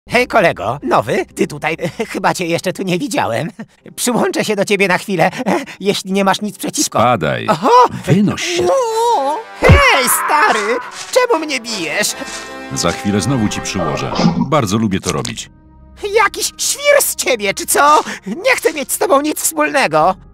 Hej kolego, nowy, ty tutaj, chyba cię jeszcze tu nie widziałem. Przyłączę się do ciebie na chwilę, jeśli nie masz nic przeciwko. Spadaj. Oho! Wynoś się. O, hej, stary, czemu mnie bijesz? Za chwilę znowu ci przyłożę. Bardzo lubię to robić. Jakiś świr z ciebie, czy co? Nie chcę mieć z tobą nic wspólnego.